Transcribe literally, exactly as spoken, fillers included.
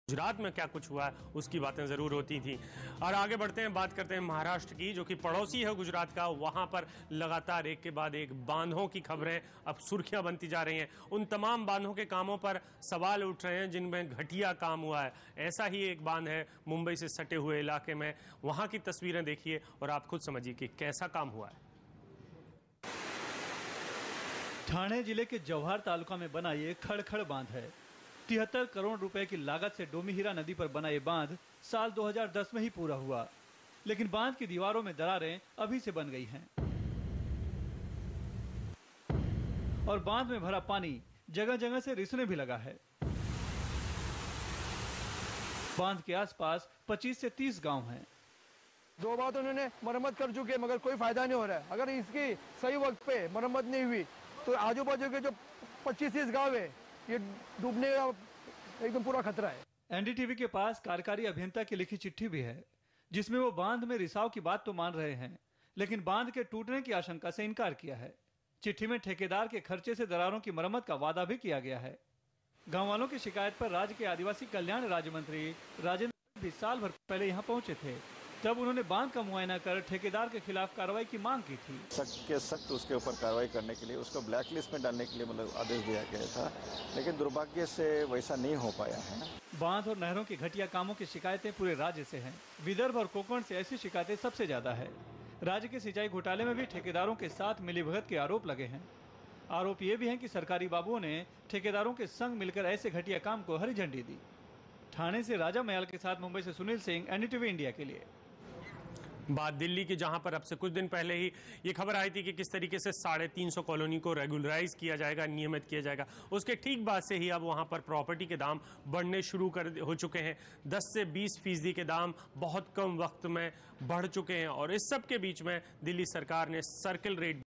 गुजरात में क्या कुछ हुआ है उसकी बातें जरूर होती थी। और आगे बढ़ते हैं, बात करते हैं महाराष्ट्र की, जो कि पड़ोसी है गुजरात का। वहां पर लगातार एक के बाद एक बांधों की खबरें अब सुर्खियां बनती जा रही हैं। उन तमाम बांधों के कामों पर सवाल उठ रहे हैं जिनमें घटिया काम हुआ है। ऐसा ही एक बांध है मुंबई से सटे हुए इलाके में। वहां की तस्वीरें देखिए और आप खुद समझिए कि कैसा काम हुआ है। ठाणे जिले के जव्हार तालुका में बना ये खड़खड़ बांध है। तिहत्तर करोड़ रुपए की लागत से डोमीहीरा नदी पर बना ये बांध साल दो हज़ार दस में ही पूरा हुआ, लेकिन बांध की दीवारों में दरारें अभी से बन गई हैं और बांध में भरा पानी जगह जगह से रिसने भी लगा है। बांध के आसपास पच्चीस से तीस गांव हैं। दो बार तो उन्होंने मरम्मत कर चुके हैं मगर कोई फायदा नहीं हो रहा है। अगर इसकी सही वक्त पे मरम्मत नहीं हुई तो आजू बाजू के जो पच्चीस तीस गांव है ये डूबने का एकदम पूरा खतरा है। एनडीटीवी के पास कार्यकारी अभियंता की लिखी चिट्ठी भी है जिसमें वो बांध में रिसाव की बात तो मान रहे हैं, लेकिन बांध के टूटने की आशंका से इनकार किया है। चिट्ठी में ठेकेदार के खर्चे से दरारों की मरम्मत का वादा भी किया गया है। गांव वालों की शिकायत पर राज्य के आदिवासी कल्याण राज्य मंत्री राजेंद्र भी साल भर पहले यहाँ पहुंचे थे। तब उन्होंने बांध का मुआयना कर ठेकेदार के खिलाफ कार्रवाई की मांग की थी। सख्त के सख्त उसके ऊपर कार्रवाई करने के लिए, उसको ब्लैक लिस्ट में डालने के लिए मतलब आदेश दिया गया था, लेकिन दुर्भाग्य से वैसा नहीं हो पाया है। बांध और नहरों के घटिया कामों की शिकायतें पूरे राज्य से हैं। विदर्भ और कोंकण से ऐसी शिकायतें सबसे ज्यादा है। राज्य के सिंचाई घोटाले में भी ठेकेदारों के साथ मिलीभगत के आरोप लगे हैं। आरोप ये भी है कि सरकारी बाबुओं ने ठेकेदारों के संग मिलकर ऐसे घटिया काम को हरी झंडी दी। ठाणे से राजा मयाल के साथ मुंबई से सुनील सिंह, एनडीटीवी इंडिया के लिए। बात दिल्ली की, जहां पर अब से कुछ दिन पहले ही ये खबर आई थी कि किस तरीके से साढ़े तीन सौ कॉलोनी को रेगुलराइज किया जाएगा, नियमित किया जाएगा। उसके ठीक बाद से ही अब वहां पर प्रॉपर्टी के दाम बढ़ने शुरू कर हो चुके हैं। दस से बीस फीसदी के दाम बहुत कम वक्त में बढ़ चुके हैं और इस सब के बीच में दिल्ली सरकार ने सर्किल रेट